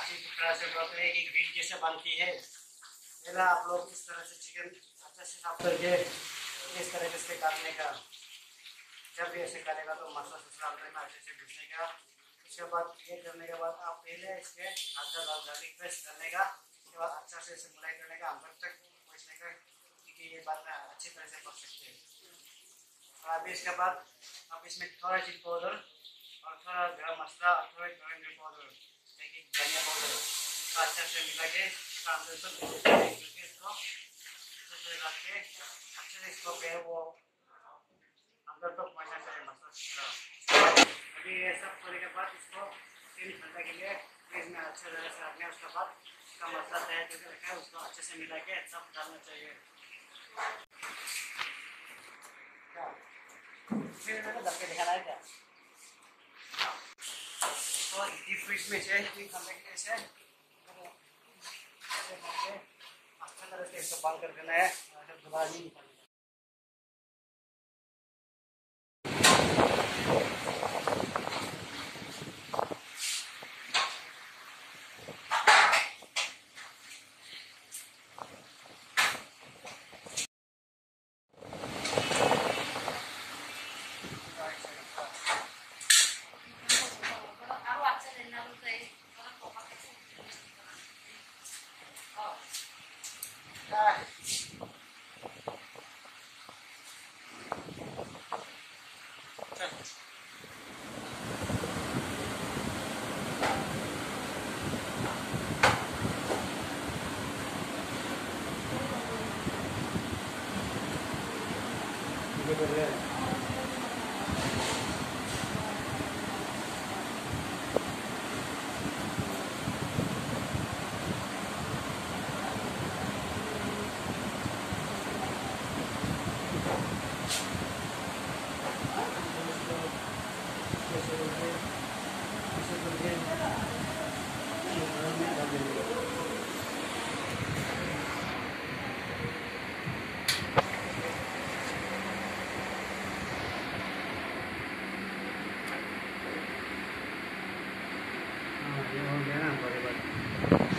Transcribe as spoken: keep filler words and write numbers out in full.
अच्छी तरह से बोलते हैं कि ग्रिल जैसे बनती है। पहला आप लोग इस तरह से चिकन अच्छे से साफ करके इस तरह से काटने का। जब भी ऐसे करेगा तो मसाला ससला अंदर में अच्छे से घुसने का। उसके बाद ये करने के बाद आप पहले इसके हल्का लाल गार्लिक पेस्ट करने का। उसके बाद अच्छा से इसे मलाई करने का अंदर तक पहुँचने का क्योंकि ये बात अच्छी तरह से पक सकते हैं। और अभी इसके बाद आप इसमें थोड़ा चिली पाउडर और थोड़ा गरम मसाला और थोड़ा धनिया पाउडर लेकिन धनिया पाउडर का अच्छा से मिला के इसका अंदर तक इसको रख के अच्छे से इसको पे वो अंदर तक पहुँचना चाहिए मसाला। अभी ये सब करने के बाद इसको तीन घंटे के लिए फ्रिज में अच्छे तरह से रखना है। उसके बाद इसका मसाला तैयार करके रखा है उसको अच्छे से मिला के सब डालना चाहिए। फिर मैंने दबके दिखाना है क्या तो डीप फ्रिज में से तीन घंटे के लिए से अच्छे तरह से इसको बंद कर देना है दोबारा नहीं निकालना। ये हो गया ना बड़े बड़े